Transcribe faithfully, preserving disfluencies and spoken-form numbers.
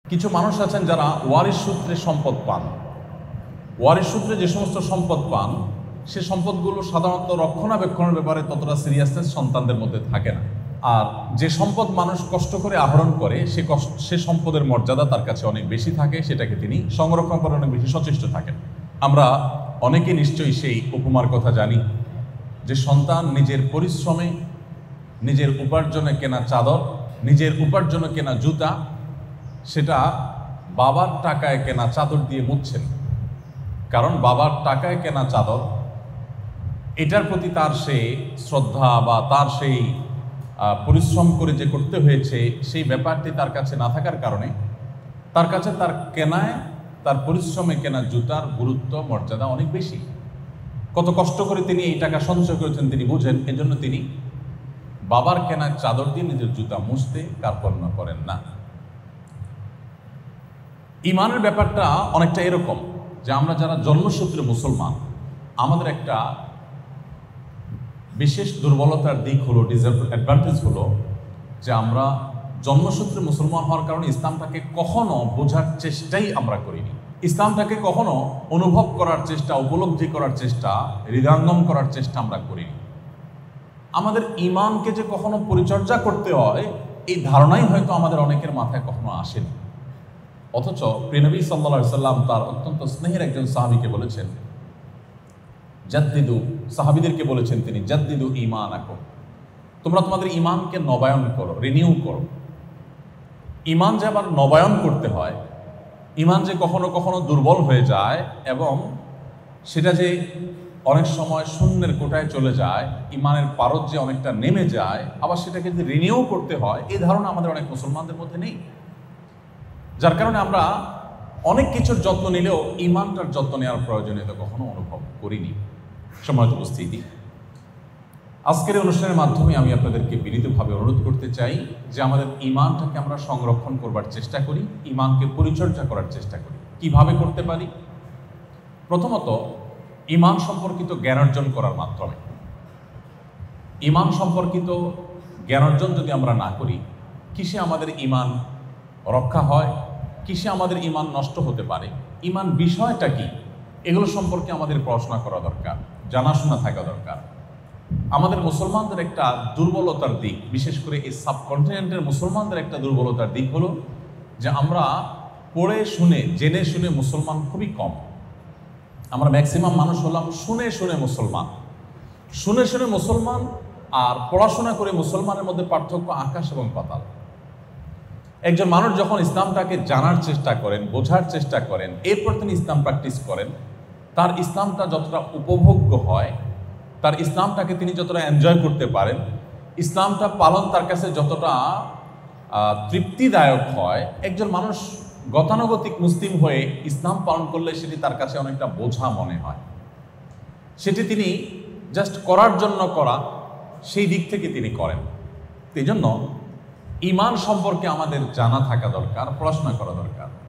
কিছু মানুষ আছেন যারা ওয়ারিশ সূত্রে সম্পদ পান। ওয়ারিশ সূত্রে যে সমস্ত সম্পদ পান, সে সম্পদগুলো সাধারণত রক্ষণাবেক্ষণের ব্যাপারে ততটা সিরিয়াসনেস সন্তানদের মধ্যে থাকে না। আর যে সম্পদ মানুষ কষ্ট করে আহরণ করে, সে কষ্ট সে সম্পদের মর্যাদা তার কাছে অনেক বেশি থাকে, সেটাকে তিনি সংরক্ষণ করে অনেক বেশি সচেষ্ট থাকেন। আমরা অনেকে নিশ্চয়ই সেই উপমার কথা জানি যে সন্তান নিজের পরিশ্রমে, নিজের উপার্জনে কেনা চাদর, নিজের উপার্জনে কেনা জুতা, সেটা বাবার টাকায় কেনা চাদর দিয়ে মুছছেন। কারণ বাবার টাকায় কেনা চাদর, এটার প্রতি তার সেই শ্রদ্ধা বা তার সেই পরিশ্রম করে যে করতে হয়েছে, সেই ব্যাপারটি তার কাছে না থাকার কারণে তার কাছে তার কেনায়, তার পরিশ্রমে কেনা জুতার গুরুত্ব, মর্যাদা অনেক বেশি। কত কষ্ট করে তিনি এই টাকা সঞ্চয় করেছেন তিনি বুঝেন, এজন্য তিনি বাবার কেনা চাদর দিয়ে নিজের জুতা মুছতে কার্পণ্য করেন না। ইমানের ব্যাপারটা অনেকটা এরকম যে আমরা যারা জন্মসূত্রে মুসলমান, আমাদের একটা বিশেষ দুর্বলতার দিক হলো, ডিসঅ্যাডভান্টেজ হলো যে আমরা জন্মসূত্রে মুসলমান হওয়ার কারণে ইসলামটাকে কখনো বোঝার চেষ্টাই আমরা করিনি। ইসলামটাকে কখনো অনুভব করার চেষ্টা, উপলব্ধি করার চেষ্টা, হৃদয়ঙ্গম করার চেষ্টা আমরা করিনি। আমাদের ইমানকে যে কখনো পরিচর্যা করতে হয়, এই ধারণাই হয়তো আমাদের অনেকের মাথায় কখনো আসেনি। অথচ প্রিয়নবী সাল্লাল্লাহু আলাইহি সাল্লাম তার অত্যন্ত স্নেহের একজন সাহাবীকে বলেছেন, জাদ্দিদু, সাহাবীদেরকে বলেছেন তিনি, জাদ্দিদু ঈমানাকুম, তোমরা তোমাদের ঈমানকে নবায়ন করো, রিনিউ করো। ঈমান যে আবার নবায়ন করতে হয়, ঈমান যে কখনো কখনো দুর্বল হয়ে যায় এবং সেটা যে অনেক সময় শূন্যের কোটায় চলে যায়, ঈমানের পারদ যে অনেকটা নেমে যায়, আবার সেটাকে যে রিনিউ করতে হয়, এই ধারণা আমাদের অনেক মুসলমানদের মধ্যে নেই। যার কারণে আমরা অনেক কিছুর যত্ন নিলেও ঈমানটার যত্ন নেওয়ার প্রয়োজনীয়তা কখনো অনুভব করিনি। সম্মানিত উপস্থিতি, আজকের অনুষ্ঠানের মাধ্যমে আমি আপনাদেরকে বিনীতভাবে অনুরোধ করতে চাই যে আমাদের ঈমানটাকে আমরা সংরক্ষণ করবার চেষ্টা করি, ঈমানকে পরিচর্যা করার চেষ্টা করি। কিভাবে করতে পারি? প্রথমত, ঈমান সম্পর্কিত জ্ঞান অর্জন করার মাধ্যমে। ঈমান সম্পর্কিত জ্ঞান অর্জন যদি আমরা না করি, কিসে আমাদের ঈমান রক্ষা হয়, কিসে আমাদের ঈমান নষ্ট হতে পারে, ঈমান বিষয়টা কি, এগুলো সম্পর্কে আমাদের পড়াশোনা করা দরকার, জানাশোনা থাকা দরকার। আমাদের মুসলমানদের একটা দুর্বলতার দিক, বিশেষ করে এই সাবকন্টিনেন্টের মুসলমানদের একটা দুর্বলতার দিক হলো যে আমরা পড়ে শুনে, জেনে শুনে মুসলমান খুবই কম। আমরা ম্যাক্সিমাম মানুষ হলাম শুনে শুনে মুসলমান। শুনে শুনে মুসলমান আর পড়াশোনা করে মুসলমানের মধ্যে পার্থক্য আকাশ এবং পাতাল। একজন মানুষ যখন ইসলামটাকে জানার চেষ্টা করেন, বোঝার চেষ্টা করেন, এরপর তিনি ইসলাম প্র্যাকটিস করেন, তার ইসলামটা যতটা উপভোগ্য হয়, তার ইসলামটাকে তিনি যতটা এনজয় করতে পারেন, ইসলামটা পালন তার কাছে যতটা তৃপ্তিদায়ক হয়, একজন মানুষ গতানুগতিক মুসলিম হয়ে ইসলাম পালন করলে সেটি তার কাছে অনেকটা বোঝা মনে হয়। সেটি তিনি জাস্ট করার জন্য করা, সেই দিক থেকে তিনি করেন। এই জন্য ঈমান সম্পর্কে আমাদের জানা থাকা দরকার, পড়াশোনা করা দরকার।